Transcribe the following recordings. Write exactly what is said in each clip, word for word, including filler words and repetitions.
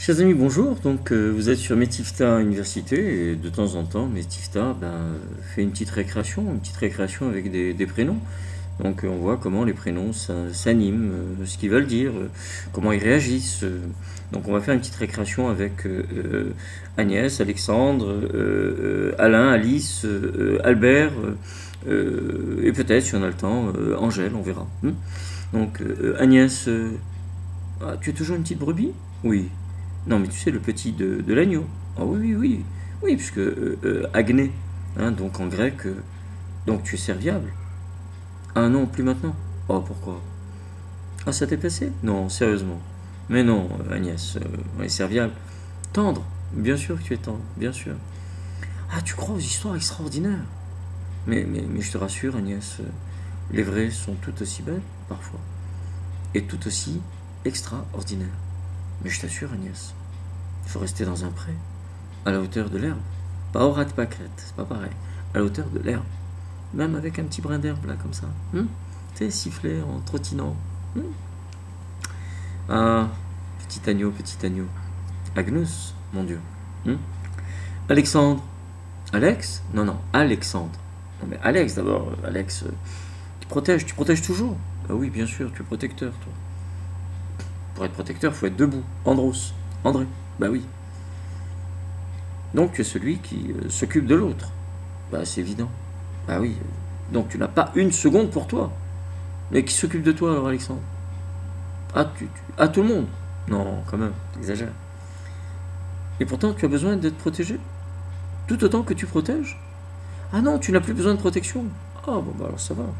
Chers amis, bonjour. Donc, euh, vous êtes sur Metifta Université et de temps en temps, Metifta ben, euh, fait une petite récréation, une petite récréation avec des, des prénoms. Donc, euh, on voit comment les prénoms ça- s'animent, euh, ce qu'ils veulent dire, euh, comment ils réagissent. euh. Donc, on va faire une petite récréation avec euh, euh, Agnès, Alexandre, euh, euh, Alain, Alice, euh, euh, Albert, euh, euh, et peut-être, si on a le temps, euh, Angèle, on verra. Hmm. Donc, euh, Agnès, euh, ah, tu es toujours une petite brebis? Oui. Non, mais tu sais, le petit de, de l'agneau. Ah oui, oui, oui. Oui, puisque euh, euh, agné, hein, donc en grec, euh, donc tu es serviable. Ah non, plus maintenant. Oh, pourquoi? Ah, ça t'est passé? Non, sérieusement. Mais non, euh, Agnès, euh, on est serviable. Tendre. Bien sûr que tu es tendre, bien sûr. Ah, tu crois aux histoires extraordinaires? Mais, mais, mais je te rassure, Agnès, euh, les vraies sont tout aussi belles, parfois, et tout aussi extraordinaires. Mais je t'assure, Agnès, il faut rester dans un pré, à la hauteur de l'herbe. Pas au ras de pâquerette, c'est pas pareil. À la hauteur de l'herbe. Même avec un petit brin d'herbe là, comme ça. Hum, tu sais, siffler en trottinant. Hum. Ah, petit agneau, petit agneau. Agnus, mon Dieu. Hum. Alexandre. Alex? Non, non, Alexandre. Non, mais Alex d'abord. euh, Alex, euh, tu protèges, tu protèges toujours. Ah oui, bien sûr, tu es protecteur, toi. Pour être protecteur, faut être debout. Andros. André. Bah oui. Donc tu es celui qui euh, s'occupe de l'autre. Bah c'est évident. Bah oui. Donc tu n'as pas une seconde pour toi. Mais qui s'occupe de toi alors, Alexandre? Ah, tu, tu- ah, tout le monde? Non, quand même, t'exagères. Et pourtant, tu as besoin d'être protégé? Tout autant que tu protèges? Ah non, tu n'as plus besoin de protection. Ah bon, bah alors ça va.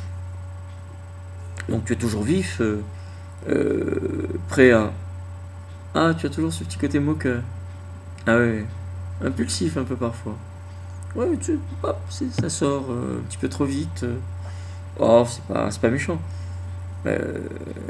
Donc tu es toujours vif, euh, euh, prêt à... Ah, tu as toujours ce petit côté moqueur. Ah ouais, impulsif un peu parfois. Ouais, tu, hop, c'est- ça sort euh, un petit peu trop vite. euh. Oh, c'est pas, c'est pas méchant. Euh,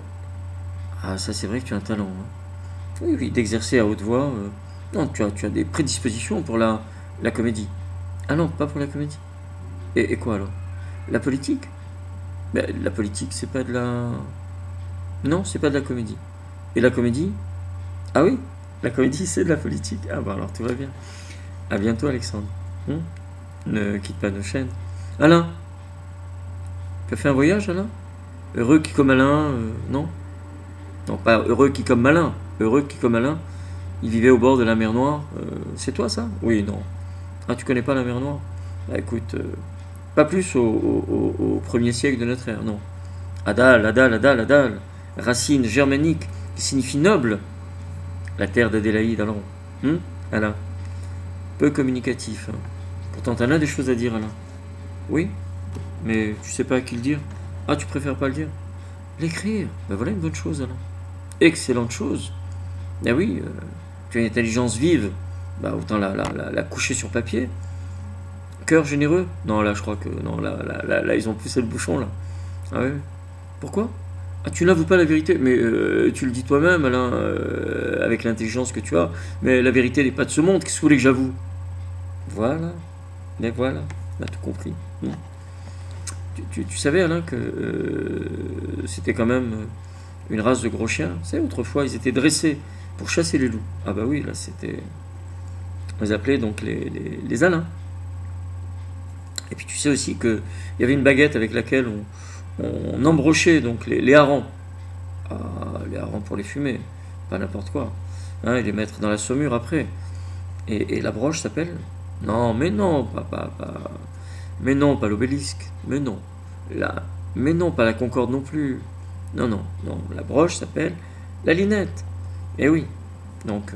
ah, ça c'est vrai que tu as un talent, hein. Oui, oui, d'exercer à haute voix. euh. Non, tu as, tu as des prédispositions pour la, la comédie. Ah non, pas pour la comédie. Et, et quoi alors? La politique? Ben, la politique, c'est pas de la... Non, c'est pas de la comédie. Et la comédie? Ah oui, la comédie, c'est de la politique. Ah bah alors tout va bien. À bientôt, Alexandre. Hum. Ne quitte pas nos chaînes. Alain, tu as fait un voyage, Alain? Heureux qui comme Alain, euh, non? Non, pas heureux qui comme malin. Heureux qui comme Alain. Il vivait au bord de la mer Noire. Euh, c'est toi ça? Oui, non. Ah, tu connais pas la mer Noire? Bah écoute, euh, pas plus au, au- au- au premier siècle de notre ère, non. Adal, Adal, Adal, Adal. Racine germanique qui signifie noble. La terre d'Adélaïde, alors. Hum, Alain. Peu communicatif, hein. Pourtant, t'en as des choses à dire, Alain. Oui, mais tu sais pas à qui le dire. Ah, tu préfères pas le dire? L'écrire. Ben voilà une bonne chose, Alain. Excellente chose. Ah oui, euh, tu as une intelligence vive. Bah autant la, la, la, la coucher sur papier. Cœur généreux? Non, là, je crois que... Non, là, là, là, là, ils ont poussé le bouchon, là. Ah ouais? Pourquoi? Ah, tu n'avoues pas la vérité. Mais euh, tu le dis toi-même, Alain, euh, avec l'intelligence que tu as. Mais la vérité n'est pas de ce monde. Qu'est-ce que vous voulez que j'avoue? Voilà. Mais voilà. On a tout compris. Hmm. Tu, tu- tu savais, Alain, que euh, c'était quand même une race de gros chiens. Tu sais, autrefois, ils étaient dressés pour chasser les loups. Ah bah oui, là, c'était... On les appelait donc les, les, les Alains. Et puis tu sais aussi qu'il y avait une baguette avec laquelle on, on embrochait donc les, les harengs. Ah, les harengs pour les fumer, pas n'importe quoi. Hein, et les mettre dans la saumure après. Et, et la broche s'appelle... Non, mais non, pas, pas, pas- mais non, pas l'obélisque. Mais non. La... Mais non, pas la Concorde non plus. Non, non, non. La broche s'appelle la linette. Eh oui. Donc... euh,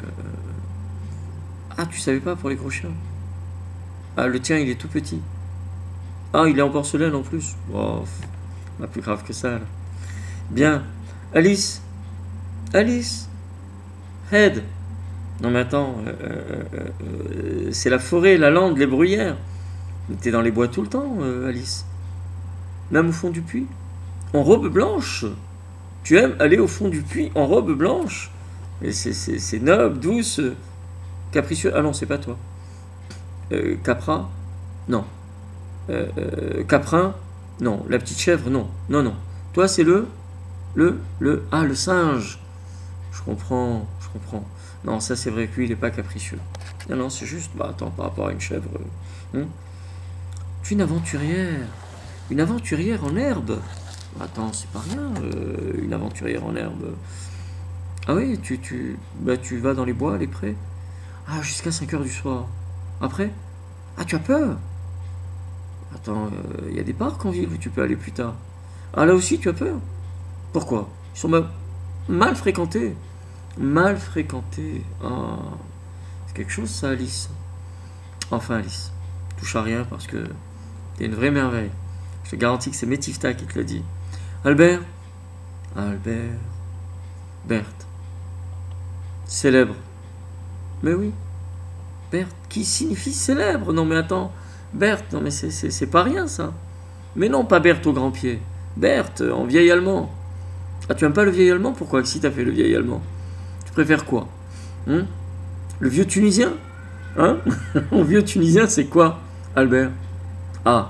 Ah, tu savais pas pour les gros chiens? Ah, le tien, il est tout petit. Ah, il est en porcelaine en plus. Oh, pff, pas plus grave que ça, là. Bien. Alice. Alice. Head. Non, mais attends. euh, euh, euh, euh, c'est la forêt, la lande, les bruyères. T'es dans les bois tout le temps, euh, Alice. Même au fond du puits. En robe blanche. Tu aimes aller au fond du puits en robe blanche? Et c'est, c'est, c'est noble, douce, euh, capricieuse. Ah non, c'est pas toi. Euh, Capra? Non. Euh, euh, Caprin? Non. La petite chèvre? Non. Non, non. Toi, c'est le... Le... Le... Ah, le singe. Je comprends. Je comprends. Non, ça c'est vrai que lui, il n'est pas capricieux. Non, non, c'est juste, bah attends, par rapport à une chèvre. euh, hein. Tu es une aventurière. Une aventurière en herbe. Attends, c'est pas rien, euh, une aventurière en herbe. Ah oui, tu, tu, bah, tu vas dans les bois, les prés. Ah, jusqu'à cinq heures du soir. Après? Ah, tu as peur? Attends, il y a des parcs en ville où tu peux aller plus tard. Ah, là aussi, tu as peur? Pourquoi? Ils sont ma- mal fréquentés. Mal fréquentés. Ah, c'est quelque chose, ça, Alice. Enfin, Alice, touche à rien parce que t'es une vraie merveille. Je te garantis que c'est Métifta qui te le dit. Albert? Albert. Berthe. Célèbre. Mais oui. Berthe, qui signifie célèbre. Non mais attends. Berthe, non mais c'est- c'est c'est pas rien ça. Mais non, pas Berthe au grand pied. Berthe, en vieil allemand. Ah, tu aimes pas le vieil allemand? Pourquoi? Si t'as fait le vieil allemand. Tu préfères quoi? Hein? Le vieux tunisien? Hein? Le vieux tunisien, c'est quoi, Albert? Ah,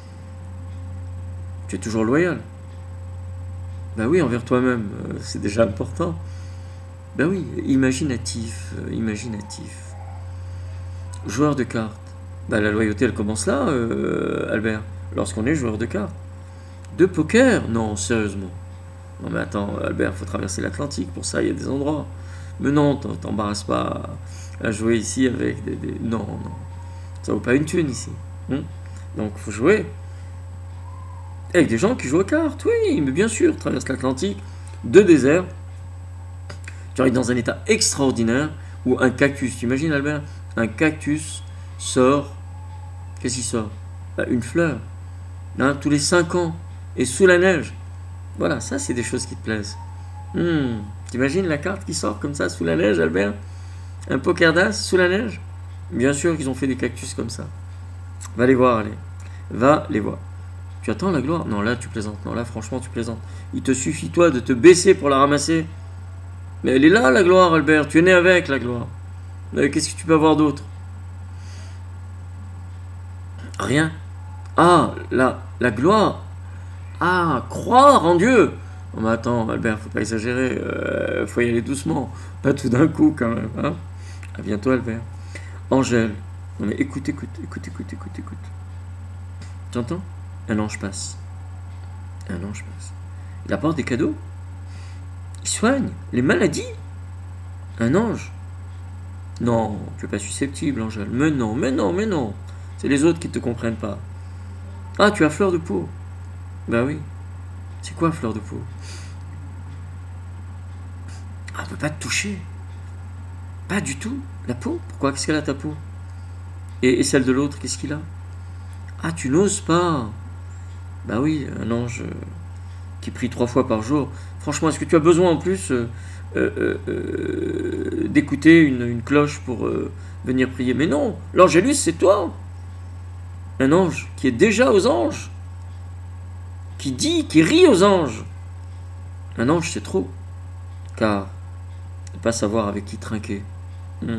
tu es toujours loyal. Ben oui, envers toi-même, euh, c'est déjà important. Ben oui, imaginatif, euh, imaginatif. Joueur de cartes. Ben la loyauté, elle commence là, euh, Albert, lorsqu'on est joueur de cartes. De poker? Non, sérieusement. Non mais attends, Albert, faut traverser l'Atlantique, pour ça il y a des endroits. Mais non, t'en- t'embarrasses pas à, à jouer ici avec des, des- Non, non. Ça vaut pas une thune ici. Hein. Donc faut jouer avec des gens qui jouent aux cartes, oui, mais bien sûr, traverse l'Atlantique, deux déserts, tu arrives dans un état extraordinaire où un cactus, tu imagines Albert, un cactus sort, qu'est-ce qu'il sort? Bah, une fleur, hein, tous les cinq ans, et sous la neige. Voilà, ça c'est des choses qui te plaisent. Hmm, t'imagines la carte qui sort comme ça sous la neige, Albert? Un poker d'as sous la neige? Bien sûr qu'ils ont fait des cactus comme ça. Va les voir, allez. Va les voir. Tu attends la gloire? Non, là tu plaisantes. Non, là franchement tu plaisantes. Il te suffit toi de te baisser pour la ramasser. Mais elle est là la gloire, Albert. Tu es né avec la gloire. Mais qu'est-ce que tu peux avoir d'autre? Rien. Ah, la, la gloire. Ah, croire en Dieu. Non, mais attends, Albert, faut pas exagérer. Euh, faut y aller doucement. Pas tout d'un coup quand même. Hein. À bientôt, Albert. Angèle. Non mais écoute, écoute, écoute, écoute, écoute, écoute. Tu entends? Un ange passe. Un ange passe. Il apporte des cadeaux. Il soigne les maladies. Un ange. Non, tu es pas susceptible, Angèle. Mais non, mais non, mais non. C'est les autres qui ne te comprennent pas. Ah, tu as fleur de peau. Bah oui. C'est quoi fleur de peau? Ah, on peut pas te toucher. Pas du tout. La peau? Pourquoi? Qu'est-ce qu'elle a ta peau? Et, et celle de l'autre, qu'est-ce qu'il a? Ah, tu n'oses pas. Bah oui, un ange euh, qui prie trois fois par jour. Franchement, est-ce que tu as besoin en plus euh, euh, euh, euh, d'écouter une, une cloche pour euh, venir prier? Mais non, l'angélus, c'est toi. Un ange qui est déjà aux anges. Qui dit, qui rit aux anges. Un ange, c'est trop. Car ne pas savoir avec qui trinquer. Hmm.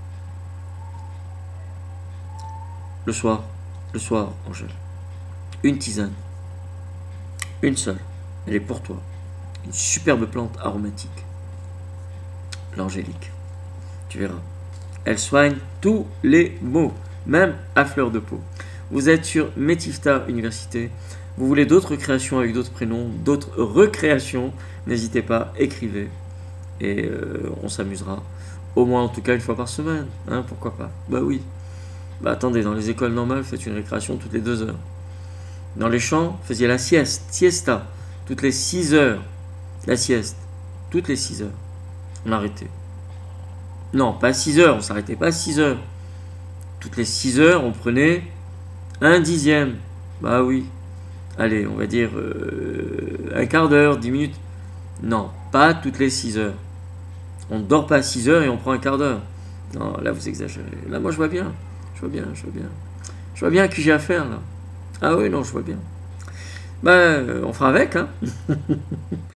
Le soir, le soir, Angèle. Une tisane. Une seule. Elle est pour toi. Une superbe plante aromatique. L'angélique. Tu verras. Elle soigne tous les maux, même à fleur de peau. Vous êtes sur Métifta Université. Vous voulez d'autres créations avec d'autres prénoms, d'autres recréations, n'hésitez pas, écrivez. Et euh, on s'amusera. Au moins, en tout cas, une fois par semaine. Hein, pourquoi pas? Bah oui. Bah attendez, dans les écoles normales, faites une récréation toutes les deux heures. Dans les champs, faisiez la sieste, siesta, toutes les six heures. La sieste, toutes les six heures. On arrêtait. Non, pas six heures, on s'arrêtait pas à six heures. Toutes les six heures, on prenait un dixième. Bah oui. Allez, on va dire euh, un quart d'heure, dix minutes. Non, pas toutes les six heures. On ne dort pas à six heures et on prend un quart d'heure. Non, là vous exagérez. Là, moi je vois bien. Je vois bien, je vois bien. Je vois bien à qui j'ai affaire là. Ah oui, non, je vois bien. Ben, on fera avec, hein.